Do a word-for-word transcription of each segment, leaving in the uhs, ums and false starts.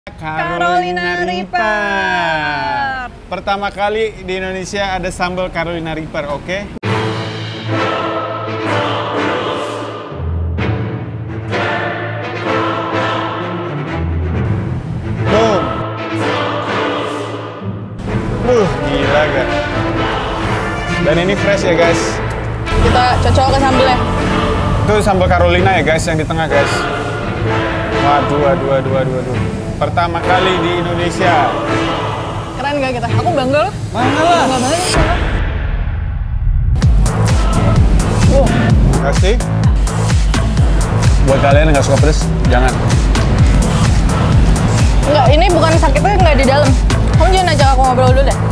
Carolina Reaper. Pertama kali di Indonesia ada sambal Carolina Reaper, oke? Okay? Boom. Uh, gila gak? Dan ini fresh ya guys. Kita cocok ke sambelnya. Itu sambal Carolina ya guys, yang di tengah guys. Waduh, waduh, waduh, waduh, waduh. Pertama kali di Indonesia. Keren gak kita? Aku bangga loh. Bangga lah. Bangga banget. Oh, kasih. Buat kalian yang nggak suka pedes, jangan. Enggak, ini bukan sakitnya nggak di dalam. Kamu jangan ajak aku ngobrol dulu deh.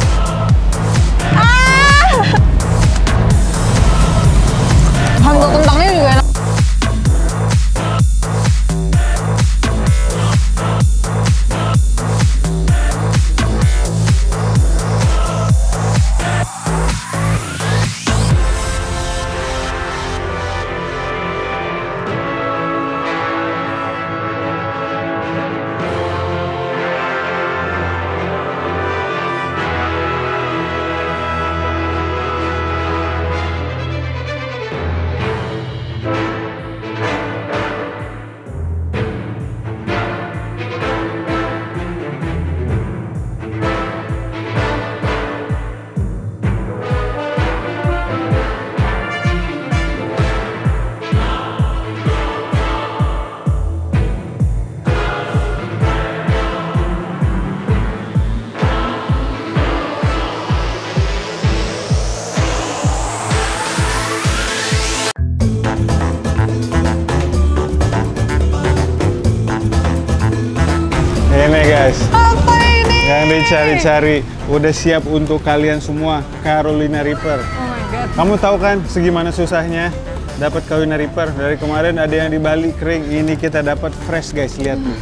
Ah! Handuk kentangnya juga enak. Ini guys, Apa ini? yang dicari-cari udah siap untuk kalian semua, Carolina Reaper. Oh my god. Kamu tahu kan segimana susahnya dapat Carolina Reaper? Dari kemarin ada yang di Bali kering, ini kita dapat fresh guys, lihat nih.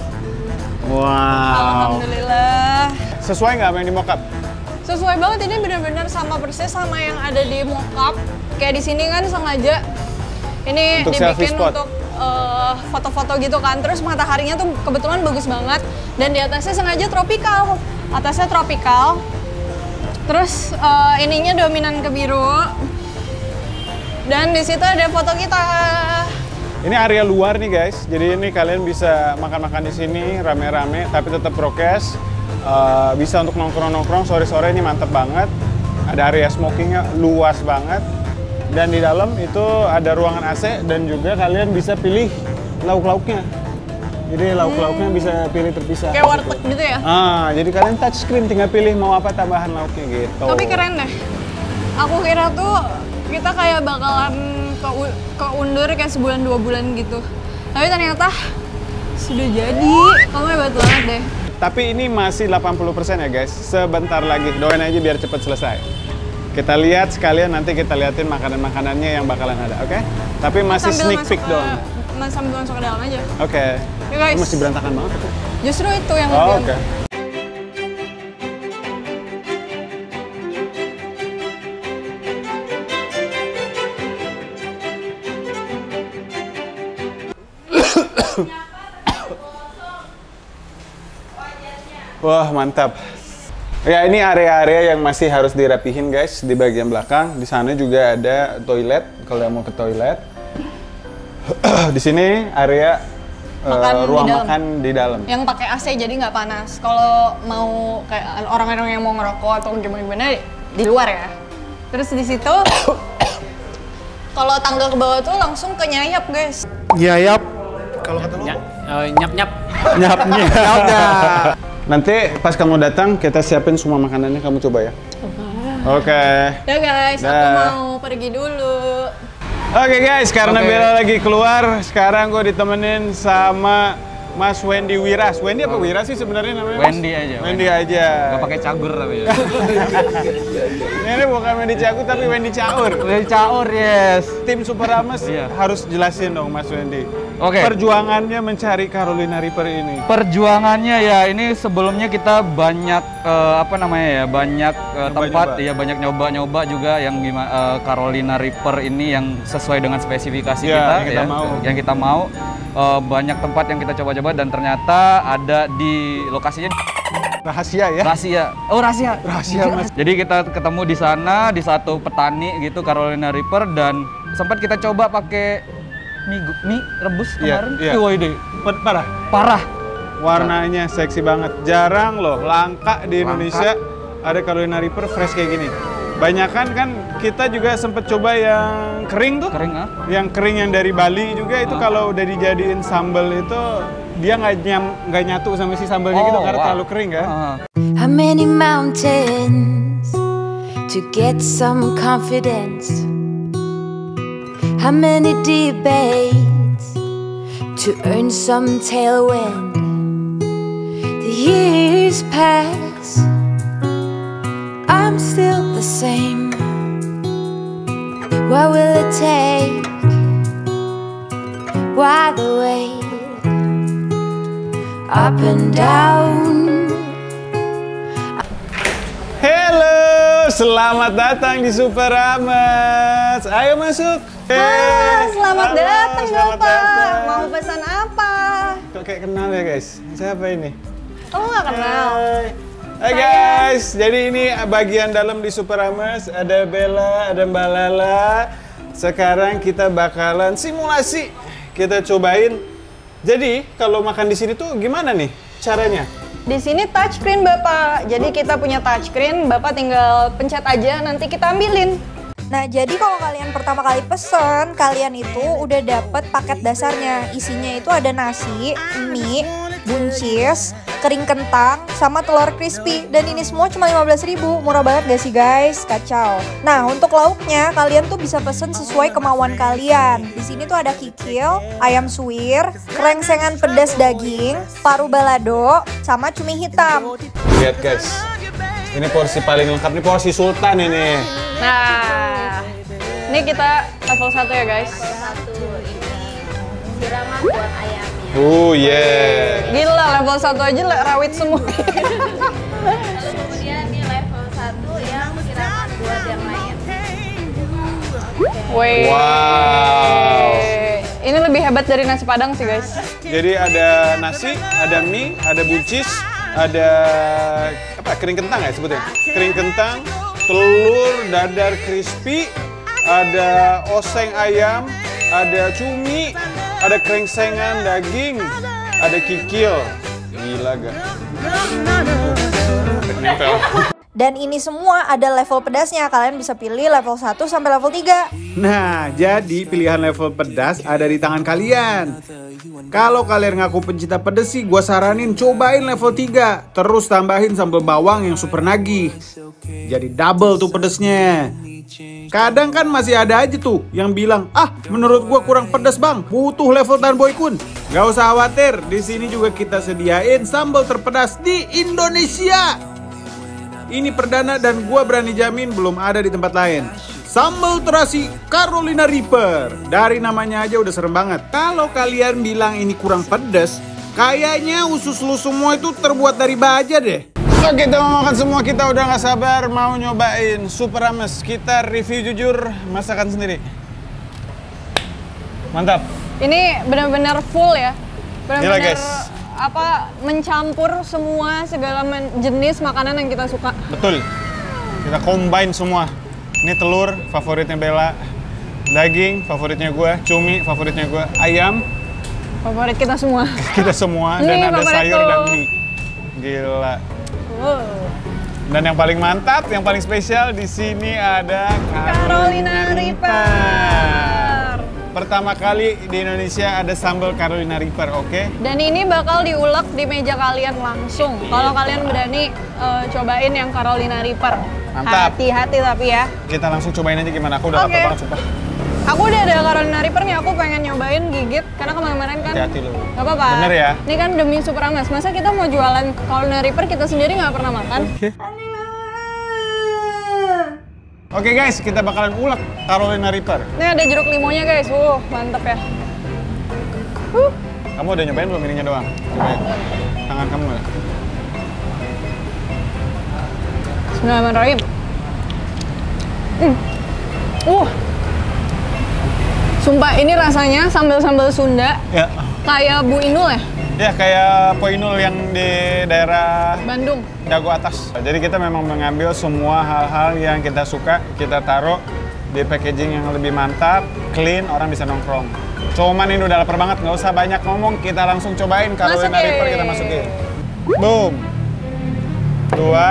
Wow. Alhamdulillah. Sesuai nggak sama yang di mock up? Sesuai banget, ini benar-benar sama persis sama yang ada di mock-up. Kayak di sini kan sengaja ini Untuk selfie dibikin spot. untuk uh, foto-foto gitu kan. Terus mataharinya tuh kebetulan bagus banget. Dan di atasnya sengaja tropikal. Atasnya tropikal. Terus uh, ininya dominan ke biru. Dan di situ ada foto kita. Ini area luar nih guys, jadi ini kalian bisa makan-makan di sini rame-rame, tapi tetap prokes. Uh, bisa untuk nongkrong-nongkrong sore-sore, ini mantep banget. Ada area smokingnya luas banget. Dan di dalam itu ada ruangan A C dan juga kalian bisa pilih lauk-lauknya. Jadi lauk-lauknya bisa pilih terpisah. Kayak warteg gitu ya? Ah, jadi kalian touch screen tinggal pilih mau apa tambahan lauknya gitu. Tapi keren deh. Aku kira tuh kita kayak bakalan ke keundur kayak sebulan dua bulan gitu. Tapi ternyata sudah jadi. Kamu hebat banget deh. Tapi ini masih delapan puluh persen ya guys. Sebentar lagi. Doain aja biar cepet selesai. Kita lihat sekalian, nanti kita liatin makanan-makanannya yang bakalan ada, oke? Okay? Tapi masih Sambil sneak masuk peek ke- doang. mas- Sambil masuk ke dalam aja. Oke. Okay. Ya guys. Masih berantakan banget tuh. Justru itu yang Oh, lebih oke. Okay. Wah, mantap. Ya, ini area-area yang masih harus dirapihin guys di bagian belakang. Di sana juga ada toilet kalau mau ke toilet. Di sini area Makan uh, ruang di dalam. makan di dalam. yang pakai A C jadi nggak panas. Kalau mau kayak orang-orang yang mau ngerokok atau gimana-gimana di luar ya. Terus di situ kalau tangga ke bawah tuh langsung ke nyayap guys. Nyayap. Kalau kata lu? Nyap-nyap. Nyap nyap. Nanti pas kamu datang kita siapin semua makanannya, kamu coba ya. Oke. Okay. Udah guys, aku Dah. mau pergi dulu. Oke okay guys, karena Oke. Bella lagi keluar, sekarang gue ditemenin sama Mas Wendy Wiras. Wendy apa Wiras sih sebenarnya namanya? Mas? Wendy aja. Wendy aja. Gak pakai cagur tapi ya. Ini bukan Wendy Cagur tapi Wendy Caur. Wendy caur, yes. Tim Super Ames Iya. harus jelasin dong Mas Wendy. Oke. perjuangannya mencari Carolina Reaper ini? Perjuangannya ya ini sebelumnya kita banyak eh, apa namanya ya banyak eh, tempat ya banyak nyoba-nyoba juga yang gimana eh, Carolina Reaper ini yang sesuai dengan spesifikasi Ya, kita yang kita ya, mau. yang kita mau. Eh, banyak tempat yang kita coba-coba dan ternyata ada di lokasinya Rahasia ya? rahasia. Oh rahasia. Rahasia, Mas. Jadi kita ketemu di sana di satu petani gitu Carolina Reaper dan sempat kita coba pakai mie, gu- mie rebus Iya, kemarin. iya. Ih, woi deh. Pa- Parah. Parah. Warnanya seksi banget. Jarang loh, langka di Indonesia ada Carolina Reaper fresh kayak gini. Banyakan kan kita juga sempet coba yang kering tuh. Kering ah. Yang kering yang dari Bali juga itu kalau udah dijadiin sambal itu dia nggak nyam nggak nyatu sama si sambalnya Oh, gitu karena wow. terlalu kering kan. Ah. How many mountains to get some confidence? How many debates to earn some tailwind? The years pass, I'm still the same. What will it take? Why the wait? Up and down. Halo, selamat datang di Super Ames. Ayo masuk. Ah, selamat Halo, datang selamat Bapak. datang. Mau pesan apa? Kok kayak kenal ya guys? Siapa ini? Oh nggak kenal. Hai. Hai guys, jadi ini bagian dalam di Super Ames. Ada Bella, ada Mbak Lala. Sekarang kita bakalan simulasi. Kita cobain. Jadi kalau makan di sini tuh gimana nih caranya? Di sini touchscreen Bapak. Jadi kita punya touchscreen, Bapak tinggal pencet aja nanti kita ambilin. Nah, jadi kalau kalian pertama kali pesen, kalian itu udah dapet paket dasarnya. Isinya itu ada nasi, mie, buncis, kering kentang, sama telur crispy. Dan ini semua cuma lima belas ribu. Murah banget gak sih guys? Kacau. Nah, untuk lauknya kalian tuh bisa pesen sesuai kemauan kalian. Di sini tuh ada kikil, ayam suwir, krengsengan pedas daging, paru balado, sama cumi hitam. Lihat guys, ini porsi paling lengkap, ini porsi sultan ini. Nah, ini kita level satu ya guys. Satu ini siraman buat ayamnya. Oh yeah. Gila, level satu aja le- rawit semua. Lalu kemudian ini level satu yang siraman buat yang lain. Wih. Wow. Ini lebih hebat dari nasi padang sih guys. Jadi ada nasi, ada mie, ada buncis, ada apa? Kering kentang ya sebutnya? Kering kentang, telur, dadar crispy, ada oseng ayam, ada cumi, ada krengsengan daging, ada kikil. Gila gak? Nempel. Dan ini semua ada level pedasnya. Kalian bisa pilih level satu sampai level tiga. Nah, jadi pilihan level pedas ada di tangan kalian. Kalau kalian ngaku pencinta pedas sih, gue saranin cobain level tiga. Terus tambahin sambal bawang yang super nagih. Jadi double tuh pedasnya. Kadang kan masih ada aja tuh yang bilang, ah menurut gue kurang pedas bang, butuh level Tan Boy Kun. Gak usah khawatir, di sini juga kita sediain sambal terpedas di Indonesia. Ini perdana dan gua berani jamin belum ada di tempat lain. Sambal terasi Carolina Reaper. Dari namanya aja udah serem banget. Kalau kalian bilang ini kurang pedas, kayaknya usus lu semua itu terbuat dari baja deh. Oke, kita mau makan semua, kita udah nggak sabar mau nyobain Super Ames. Kita review jujur masakan sendiri. Mantap. Ini benar-benar full ya. Gila, Benar-benar guys. apa mencampur semua segala men- jenis makanan yang kita suka. Betul. Kita combine semua. Ini telur favoritnya Bella, daging favoritnya gue, cumi favoritnya gue, ayam Favorit kita semua. kita semua, Ini dan ada favorit sayur lu. dan mie. Gila. Wow. Dan yang paling mantap, yang paling spesial di sini ada Carolina Reaper. Pertama kali di Indonesia ada sambal Carolina Reaper, oke? Dan ini bakal diulek di meja kalian langsung. Kalau kalian berani eh, cobain yang Carolina Reaper. Mantap. Hati-hati tapi ya. Kita langsung cobain aja gimana. Aku udah Oke. lapar banget, sumpah. Aku udah ada Carolina Reaper nih, aku pengen nyobain gigit. Karena kemarin-kemarin kan Hati-hati lu. Gak apa-apa. Bener ya? Ini kan demi Super Ames. Masa kita mau jualan Carolina Reaper kita sendiri nggak pernah makan? Oke guys, kita bakalan ulek Carolina Reaper. Ini ada jeruk limonya guys. Wuh, mantep ya. Huh. Kamu udah nyobain belum ininya doang? Cobain. Tangan kamu nggak? Bismillahirrahmanirrahim. Hmm. Uh. Sumpah ini rasanya sambal-sambal Sunda. Ya. Kayak Bu Inul ya? Ya kayak Poinul yang di daerah Bandung. Dago Atas. Jadi kita memang mengambil semua hal-hal yang kita suka, kita taruh di packaging yang lebih mantap, clean, orang bisa nongkrong. Cuman ini udah lapar banget, nggak usah banyak ngomong, kita langsung cobain. Carolina Masukin. Reaper kita masukin. Boom. Dua.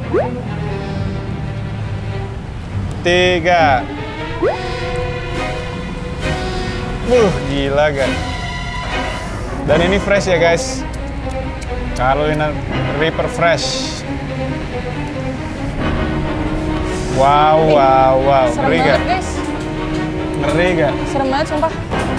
Tiga. Uh, gila kan. Dan ini fresh ya guys. Carolina Reaper fresh. Wow, wow, wow. Serem Ngeri banget gak? guys. Ngeri gak? Serem banget sumpah.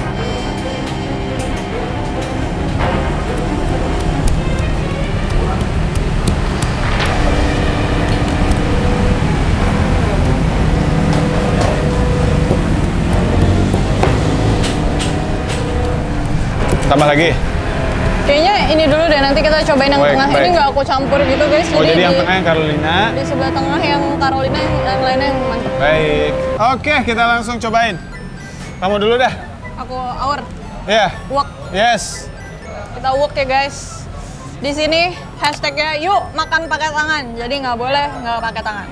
Tambah lagi? Kayaknya ini dulu deh, nanti kita cobain yang Baik, tengah. baik. Ini nggak aku campur gitu guys. Oh jadi yang di, tengah yang Carolina. di sebelah tengah yang Carolina, yang, yang lainnya yang mantep. Baik. Oke, kita langsung cobain. Kamu dulu dah. Aku our Ya. wok. Yes. Kita wok ya guys. Di sini hashtagnya yuk makan pakai tangan. Jadi nggak boleh nggak pakai tangan.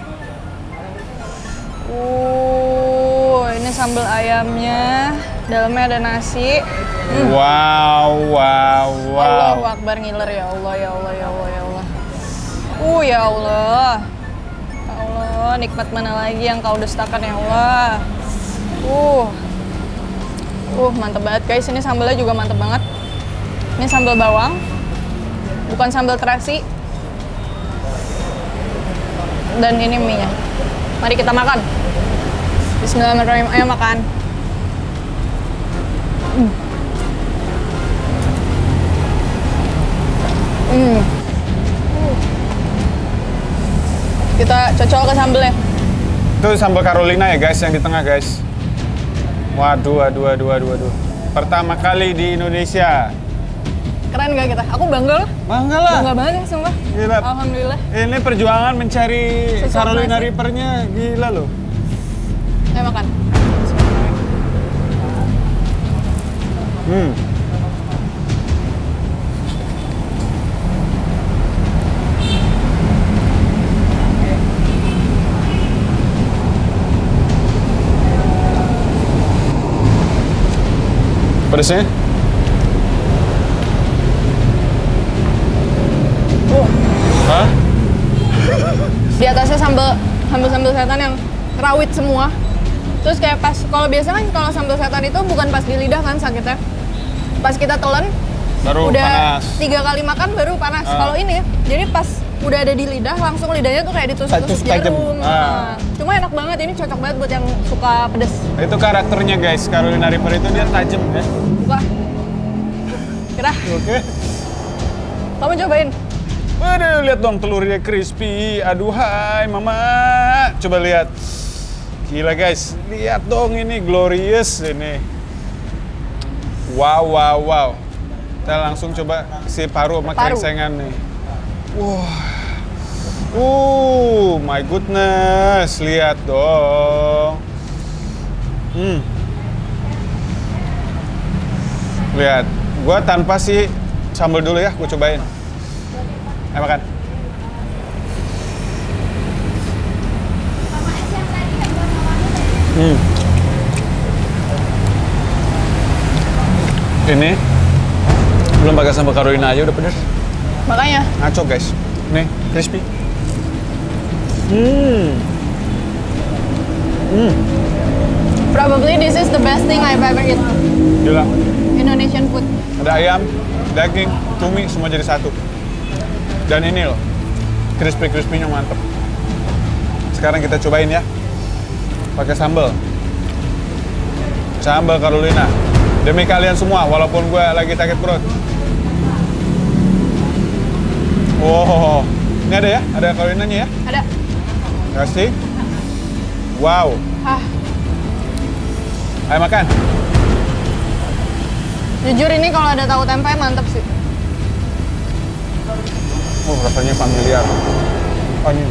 Uh, ini sambal ayamnya. Dalamnya ada nasi. Hmm. Wow, wow, wow. Allahu Akbar, ngiler ya Allah, ya Allah, ya Allah, ya Allah. Uh, ya Allah. Ya Allah, nikmat mana lagi yang kau dustakan ya Allah. Uh. Uh, mantep banget guys. Ini sambalnya juga mantep banget. Ini sambal bawang. Bukan sambal terasi. Dan ini mie-nya. Mari kita makan. Bismillahirrahmanirrahim. Ayo makan. Hmm. Hmm. Kita cocok ke sambelnya. Itu sambal Carolina ya guys, yang di tengah guys. Waduh, waduh, waduh, waduh, waduh. Pertama kali di Indonesia. Keren gak kita? Aku bangga lah. Bangga lah. Bangga banget ya sumpah. Gila. Alhamdulillah. Ini perjuangan mencari Sesuatu Carolina nasi. Reaper-nya gila loh. Ayo makan. Hmm. Pedasnya? Uh, Hah? di atasnya sambal sambal sambal setan yang rawit semua. Terus kayak pas kalau biasa kan kalau sambal setan itu bukan pas di lidah kan sakitnya. Pas kita telan Baru udah panas. tiga kali makan baru panas. Ah. Kalau ini jadi pas udah ada di lidah langsung lidahnya tuh kayak ditusuk-tusuk Tusuk tajam. jarum. Ah. Nah, cuma enak banget, ini cocok banget buat yang suka pedes. Itu karakternya guys, Carolina Reaper itu dia tajam ya. Buka. Kira. Oke. Kamu cobain. Waduh, lihat dong telurnya crispy. Aduhai, mama. Coba lihat. Gila guys, lihat dong ini glorious ini. Wow, wow, wow. Kita langsung coba si paru sama Paru. krengsengan nih. Wah. Uh, my goodness. Lihat dong. Hmm. Lihat. Gua tanpa si sambal dulu ya, gua cobain. Ayo makan. Hmm. Ini belum pakai sambal Carolina aja udah pedes. Makanya. Ngaco guys. Nih, crispy. Hmm. Hmm. Probably this is the best thing I've ever eaten. Gila. Indonesian food. Ada ayam, daging, cumi semua jadi satu. Dan ini loh, crispy-crispy-nya mantep. Sekarang kita cobain ya. Pakai sambal. Sambal Carolina. Demi kalian semua, walaupun gue lagi sakit perut. Wow, ini ada ya? Ada Carolinanya ya? Ada. Kasih. Wow. Ah. Ayo makan. Jujur ini kalau ada tahu tempe mantep sih. Oh, rasanya familiar. Oh, ini.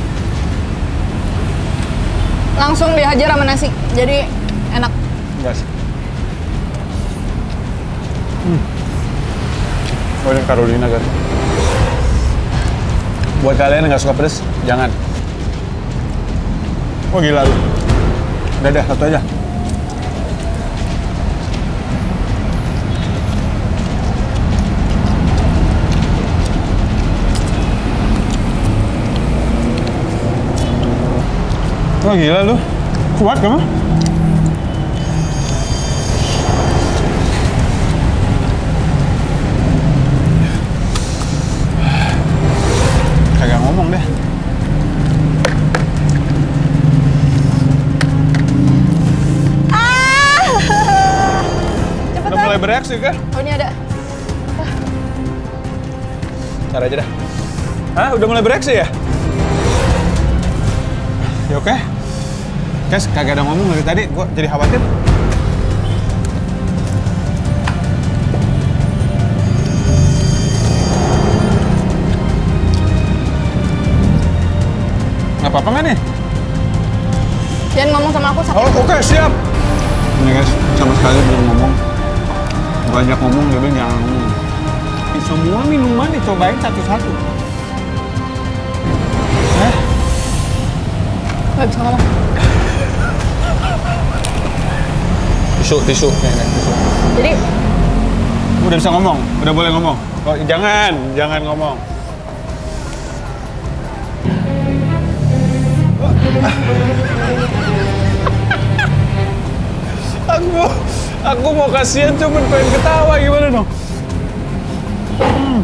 Langsung dihajar sama nasi, jadi enak. Enggak sih. Hmm. Oh, ini Carolina guys. Buat kalian yang nggak suka pedas, jangan. Oh gila lu. Udah dah, satu aja. Oh gila lu. Kuat kamu? Kagak ngomong deh. Udah mulai bereaksi kan? Oh ini ada. Ntar aja dah. Hah? Udah mulai bereaksi ya? Ya oke. Guys, kagak ada ngomong dari tadi. Gua jadi khawatir. Nggak apa-apa nggak nih? Jangan ngomong sama aku sakit. Oh oke, siap. Ini guys, sama sekali belum ngomong. Banyak ngomong, dia bilang jangan ngomong. Semua minuman dicobain satu-satu. Eh? Nggak bisa ngomong. Tisu, tisu. Nih, nih, tisu. Jadi, Udah bisa ngomong, udah boleh ngomong. Oh, jangan, jangan ngomong. aku, aku mau kasihan cuman pengen ketawa, gimana dong? Hmm.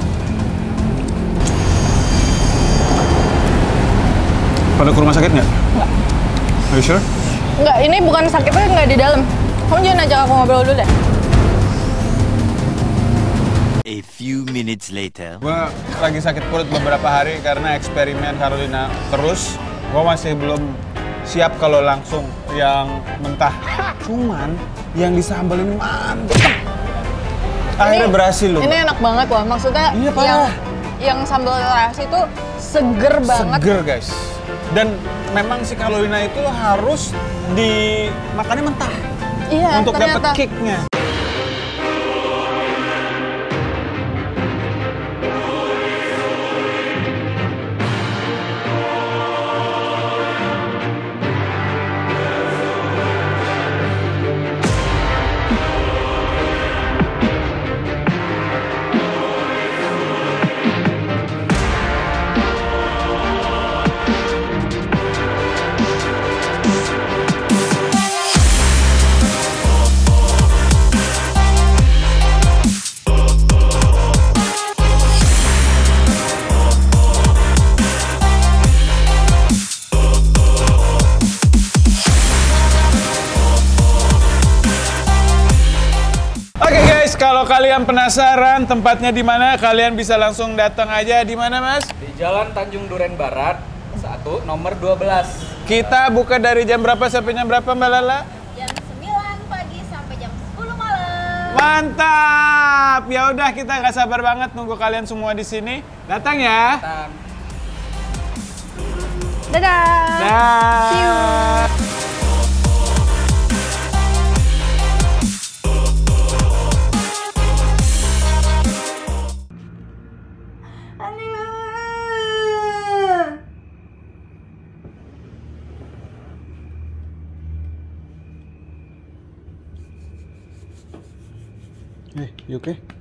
Pada ke rumah sakit nggak? Nggak. Are you sure? nggak, ini bukan sakitnya nggak di dalam. Kamu jangan ajak aku ngobrol dulu deh. A few minutes later. Gua lagi sakit perut beberapa hari karena eksperimen Carolina terus. Gua masih belum siap kalau langsung yang mentah. Cuman yang disambelin mantep. Akhirnya Ini- berhasil loh. Ini enak banget loh. Maksudnya Iya, parah. yang yang sambal terasi itu seger banget. Seger guys. Dan memang si Carolina itu harus dimakannya mentah Iya, untuk ternyata. dapet kicknya. Oke guys, kalau kalian penasaran tempatnya di mana, kalian bisa langsung datang aja. Di mana, Mas? Di Jalan Tanjung Duren Barat, satu, nomor dua belas. Kita buka dari jam berapa sampai jam berapa, Mbak Lala? Jam sembilan pagi sampai jam sepuluh malam. Mantap. Ya udah, kita nggak sabar banget nunggu kalian semua di sini. Datang ya. Dadah. Dah. See you. Hey, you okay?